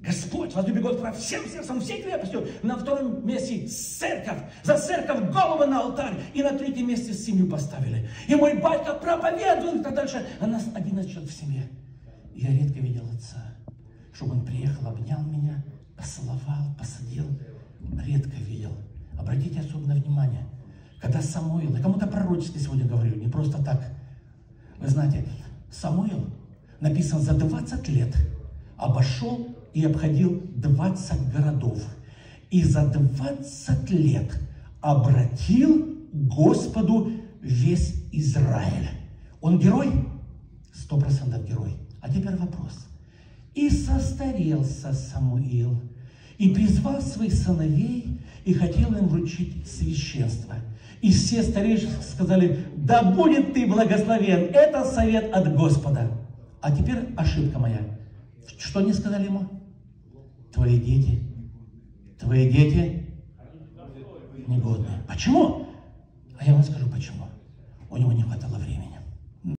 Господь возлюби Господа всем сердцем, всей крепостью. На втором месте церковь. За церковь головы на алтарь. И на третьем месте семью поставили. И мой батька проповедует, и так дальше. А нас 11 человек в семье. И я редко видел отца, чтобы он приехал, обнял меня, поцеловал, посадил. Редко видел. Обратите особенно внимание. Когда Самуил, я кому-то пророчески сегодня говорю, не просто так. Вы знаете, Самуил написан за 20 лет обошел и обходил 20 городов. И за 20 лет обратил Господу весь Израиль. Он герой? 100% герой. А теперь вопрос. И состарелся Самуил, и призвал своих сыновей, и хотел им вручить священство. И все старейшины сказали: да будет ты благословен, это совет от Господа. А теперь ошибка моя. Что они сказали ему? Твои дети негодные. Почему? А я вам скажу почему. У него не хватало времени.